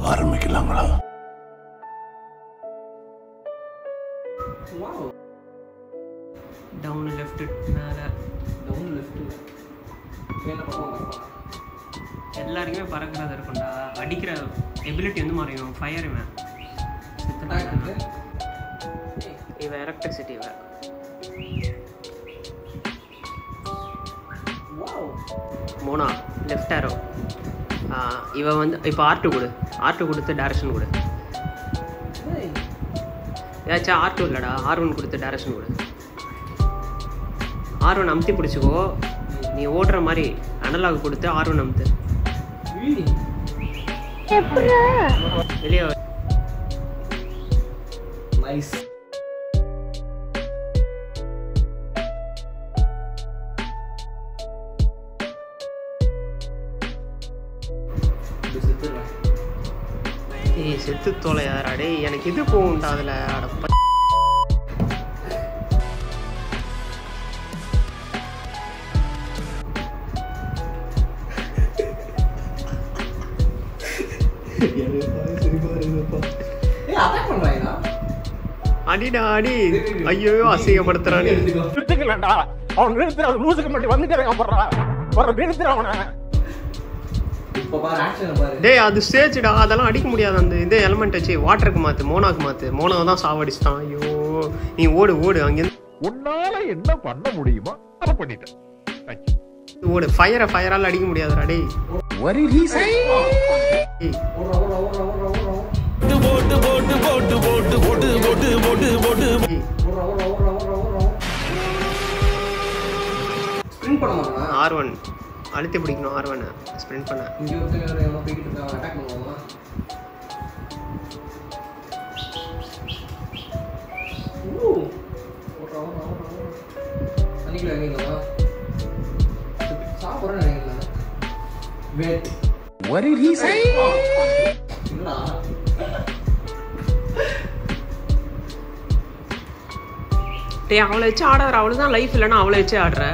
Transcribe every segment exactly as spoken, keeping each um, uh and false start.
ஆரம்பிக்கலாங்களா? Wow. Down left மேல down left மேல பக்கம் எல்லாருக்குமே பறக்கிறது இருக்கும்டா. அடிக்கிற எபிலிட்டி வந்து மாறிடும். ஃபயர் இவன் இவன் எலக்ட்ரிசிட்டி இவன். மூணா லெஃப்ட் ஆரோ. இவன் வந்து இப்போ ஆர்ட்டு கொடு. ஆர்ட்டு கொடுத்து டேரக்ஷன் கொடு. ஏதாச்சும் ஆர் டூ இல்லைடா, ஆர் ஒன் கொடுத்து டேரக்ஷன் கொடு. ஆர் ஒன் அமுத்தி பிடிச்சிக்கோ. நீ ஓடுற மாதிரி அனலாக் கொடுத்து ஆர் ஒன் அமுத்து. வெளியே நைஸ். ஏய் செத்து தோலையாரா டேய், எனக்கு இது போகும்டா அதில். அடப்ப அடிடா அடி. ஐயோ அசிங்கப்படுத்துறானே. அவன் நிறுத்துறான். லூசுக்கு மட்டும் வந்துட்டு போடுறான். நிறுத்துறான். டேய் அது ஸ்டேஜ்டா, அதெல்லாம் அடிக்க முடியாது. அந்த இந்த எலமெண்ட் வச்சு வாட்டருக்கு மாத்து, மோனாக்கு மாத்து. மோனாவை தான் சாவடிச்சிட்டான். ஐயோ நீ ஓடு ஓடு. அங்கிருந்து உன்னால என்ன பண்ண முடியுமோ அதை பண்ணிட்டேன். ஓடு. ஃபயரை ஃபயரால் அடிக்க முடியாதுடா டேய். ஆர் ஒன் அழுத்தி பிடிக்கணும். ஆர் ஒன் ஸ்ப்ரிண்ட் பண்ண. What did he say? டேய் அவளை வச்சு ஆடாத. அவளை தான் லைஃப் இல்லைன்னா அவளை வச்சு ஆடுற.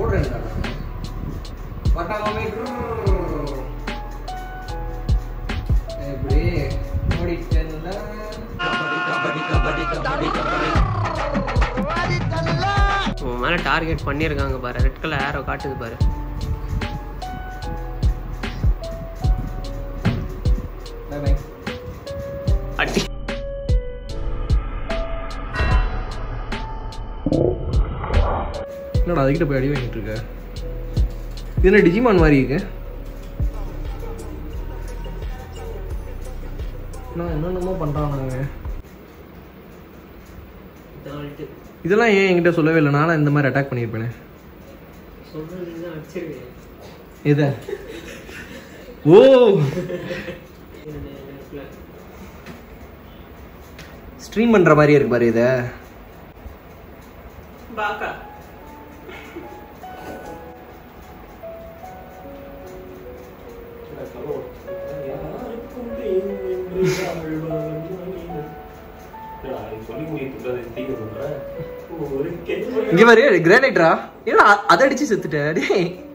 உன் மேல டார்கெட் பண்ணியிருக்காங்க பாரு. ரெட் கலர் ஏரோ காட்டுது பாரு. அடி. என்னடா அதுக்கிட்ட போய் அடி வாங்கிட்டு இருக்க? இது என்ன டிஜிமான் மாதிரி இருக்கு? நான் என்னென்னமோ பண்றாங்க. இதெல்லாம் ஏன் என்கிட்ட சொல்லவே இல்லை? நானும் இந்த மாதிரி அட்டாக் பண்ணியிருப்பேனே. இத ஓ ஸ்ட்ரீம் பண்ற மாதிரியே இருக்கு பாரு. இத பாக்கா இங்க பாரு கிரானைட்ரா. ஏன்னா அதை அடிச்சு செத்துட்ட.